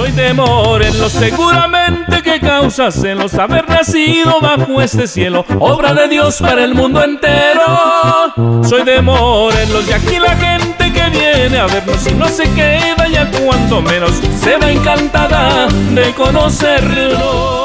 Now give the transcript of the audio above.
Soy de Morelos, seguramente que causa celos haber nacido bajo este cielo, obra de Dios para el mundo entero. Soy de Morelos y aquí la gente que viene a vernos y no se queda, ya cuando menos se va encantada de conocerlo.